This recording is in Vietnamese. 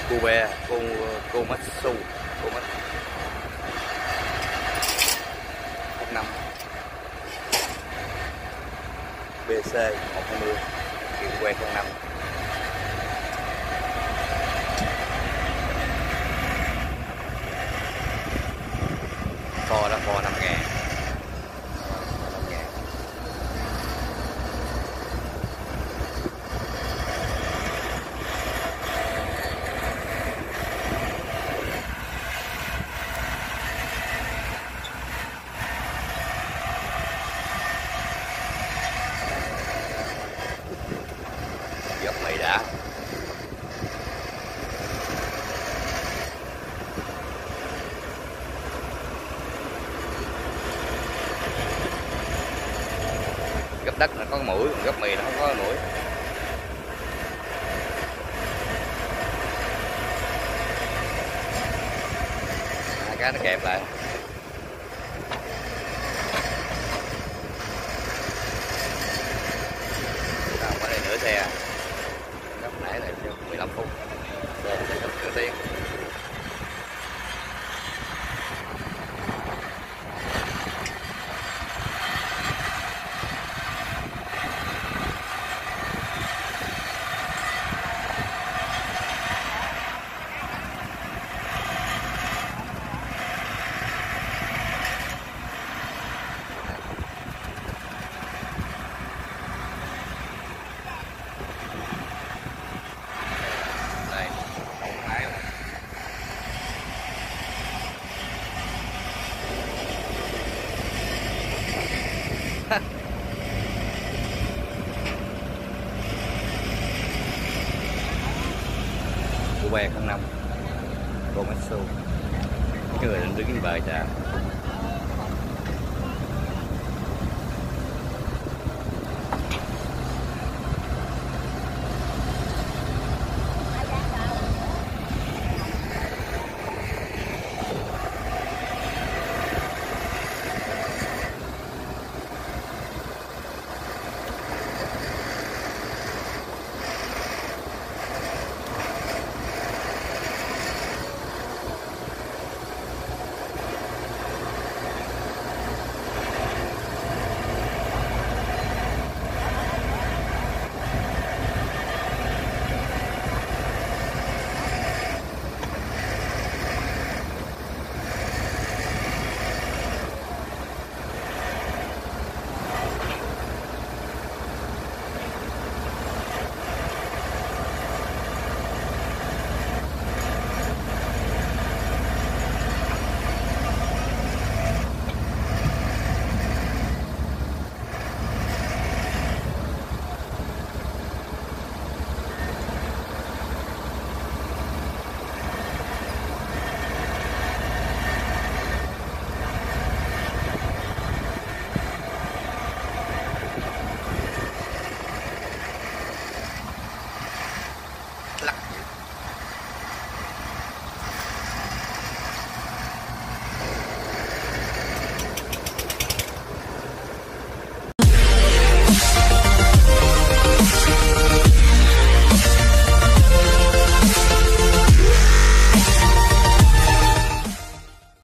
Kobe, Komatsu, Komatsu 05 BC 120 kiện que 05. Kho đó, kho 5.000. Gấp mày đã. Gấp đất nó có mũi, còn gấp mì nó không có mũi. Hai cái nó kẹp lại. Không có đây nửa xe. Gấp nãy này 15 phút. Đây sẽ gấp nửa tiếng. Kobe 05 Komatsu. Cái người định đứng bờ chà.